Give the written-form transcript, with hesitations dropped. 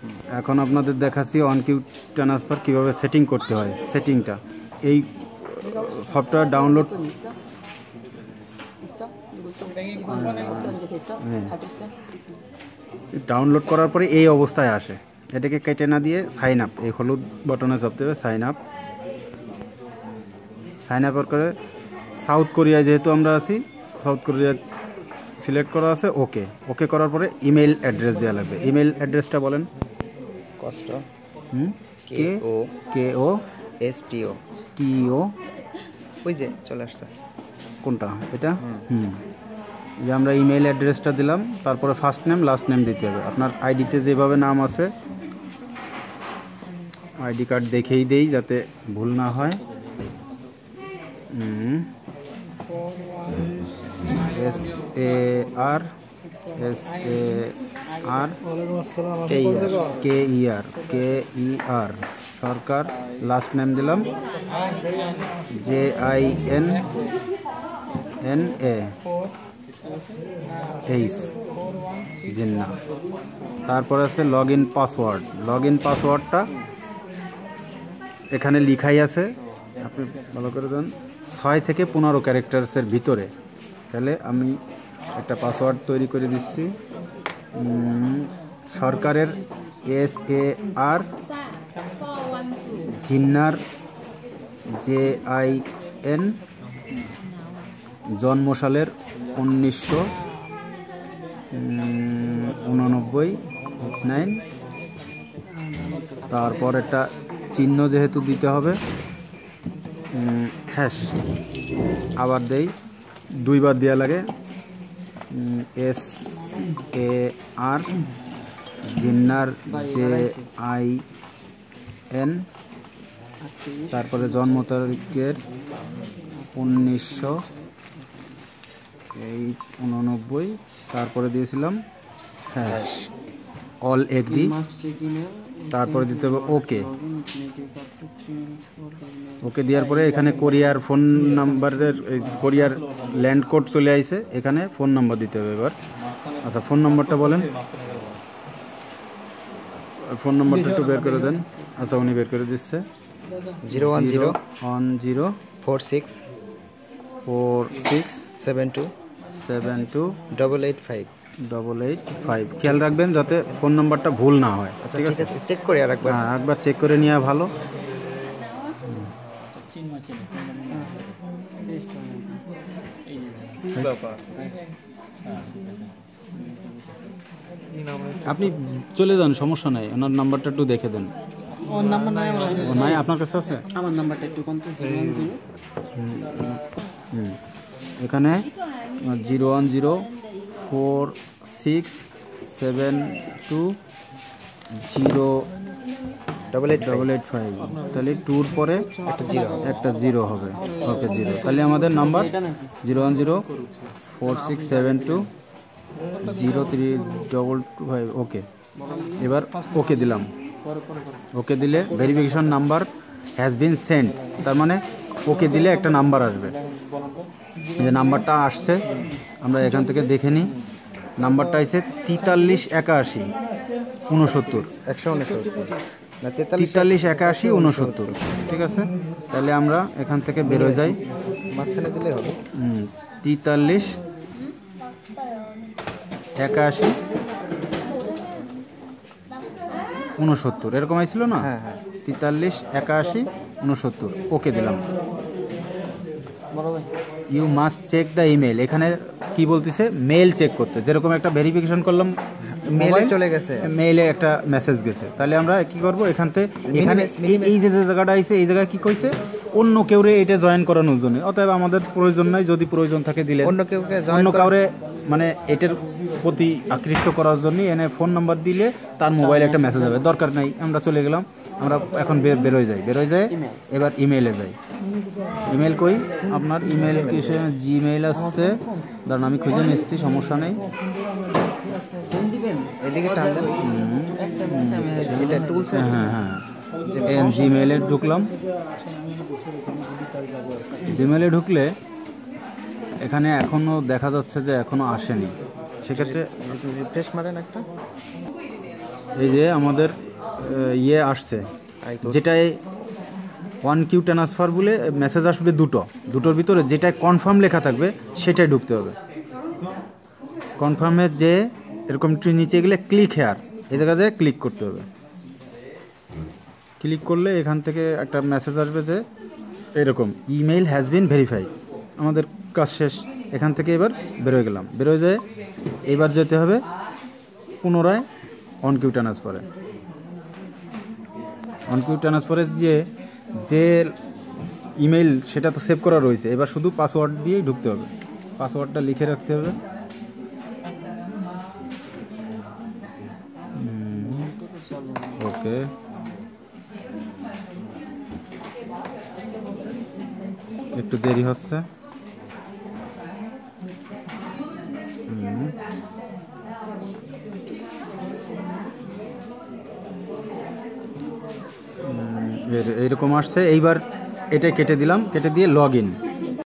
এখন আপনাদের দেখাচ্ছি অন কিউ ট্রান্সফার কীভাবে সেটিং করতে হয়। সেটিংটা এই সফটওয়্যার ডাউনলোড করার পরে এই অবস্থায় আসে। এটাকে কেটে না দিয়ে সাইন আপ, এই হলুদ বটনে চাপতে হবে সাইন আপ। সাইন আপের করে সাউথ কোরিয়ায় যেহেতু আমরা আছি, সাউথ কোরিয়া সিলেক্ট করা আছে। ওকে ওকে করার পরে ইমেল অ্যাড্রেস দেওয়া লাগবে। ইমেল অ্যাড্রেসটা বলেন। কষ্ট KOSTO ওই যে চলে আসছে কোনটা এটা? যে আমরা ইমেল অ্যাড্রেসটা দিলাম, তারপরে ফার্স্ট নেম লাস্ট নেম দিতে হবে। আপনার আইডিতে যেভাবে নাম আছে, আইডি কার্ড দেখেই দেই যাতে ভুল না হয়। SAR KER Sarkar. Last name দিলাম JINNAH জিন্না। তারপর আছে log in password. Log in পাসওয়ার্ডটা এখানে লিখাই আছে, আপনি ভালো করে দেন 6 থেকে 15 ক্যারেক্টার্সের ভিতরে। তাহলে আমি একটা পাসওয়ার্ড তৈরি করে দিচ্ছি। সরকারের SAR, জিন্নার JIN, জন্মসালের 1989। তারপর একটা চিহ্ন যেহেতু দিতে হবে, হ্যাশ আবার দেই, 2 বার দেওয়া লাগে। SAR, জিন্নার JIN, তারপরে জন্ম তারিখের 1989, তারপরে দিয়েছিলাম হ্যাশ অল এগ্রি। তারপরে দিতে হবে ওকে। ওকে দেওয়ার পরে এখানে কোরিয়ার ফোন নাম্বারের কোরিয়ার ল্যান্ড কোড চলে আসছে, এখানে ফোন নাম্বার দিতে হবে এবার। আচ্ছা, ফোন নাম্বারটা বলেন। ফোন নাম্বারটা একটু বের করে দেন। আচ্ছা, উনি বের করে দিচ্ছে। 0104672 খেয়াল রাখবেন যাতে ফোন নাম্বারটা ভুল না হয়। ঠিক আছে, চেক করে আরেকবার। হ্যাঁ, একবার চেক করে নেওয়া ভালো। আপনি চলে যান, সমস্যা নাই। ওনার নাম্বারটা একটু দেখে দেন। ওর নাম্বার নাই, ও নাই, আপনার কাছে আছে? আমার নাম্বারটা একটু এখানে 01046720885। তাহলে 2 পরে একটা জিরো হবে। ওকে, 0। তাহলে আমাদের নাম্বার 01046720325। ওকে, এবার ওকে দিলাম। ওকে দিলে verification number has been send, তার মানে ওকে দিলে একটা নাম্বার আসবে। যে নাম্বারটা আসছে আমরা এখান থেকে দেখে নিই। নাম্বারটা আছে 438169। ঠিক আছে, তাহলে আমরা এখান থেকে বেরোয় যাই। মাঝখানে দিলে হবে 438169 এরকম আইছিল না? হ্যাঁ, 438169। ওকে দিলাম। You must check the email. এখানে কি বলতেছে? মেল চেক করতে। যেরকম একটা ভেরিফিকেশন করলাম, মেলে চলে গেছে, মেইলে একটা মেসেজ গেছে। তাহলে আমরা কি করব? এখানে এই যে জায়গাটা আইছে, এই জায়গায় কি কইছে? অন্য কেউরে এটা জয়েন করানোর জন্য। অতএব আমাদের প্রয়োজন নাই। যদি প্রয়োজন থাকে দিলে অন্য কাউরে, মানে এটার প্রতি আকৃষ্ট করার জন্য এনে ফোন নাম্বার দিলে তার মোবাইলে একটা মেসেজ হবে। দরকার নাই, আমরা চলে গেলাম। আমরা এখন বেরোয় যাই। এবার ইমেইলে যাই। ইমেল কই? আপনার ইমেল কিসে? জিমেইল আসছে, ধরুন আমি খুঁজে নিচ্ছি, সমস্যা নেই। হ্যাঁ, জিমেইলে ঢুকলাম। জিমেইলে ঢুকলে এখানে এখনো দেখা যাচ্ছে যে এখনো আসেনি। সেক্ষেত্রে রিফ্রেশ মারেন একটা। এই যে আমাদের ইয়ে আসছে, যেটাই 1Q ট্রান্সফার বলে মেসেজ আসবে দুটোর ভিতরে যেটা কনফার্ম লেখা থাকবে সেটাই ঢুকতে হবে। কনফার্মের যে এরকম একটু নিচে গেলে ক্লিক হেয়ার এই জায়গায় ক্লিক করতে হবে। ক্লিক করলে এখান থেকে একটা মেসেজ আসবে যে এরকম ইমেইল হ্যাজ বিন ভেরিফাইড। আমাদের কাজ শেষ। এখান থেকে এবার বেরোয় গেলাম, বেরোয় যায় এবার যেতে হবে পুনরায় OnQ ট্রান্সফারে। OnQ ট্রান্সফারে যে ইমেইল সেটা তো সেভ করা রয়েছে, এবার শুধু পাসওয়ার্ড দিয়েই ঢুকতে হবে। পাসওয়ার্ডটা লিখে রাখতে হবে। ওকে, একটু দেরি হচ্ছে। এইরকম আসছে। এইবার এটা কেটে দিলাম, কেটে দিয়ে লগ ইন।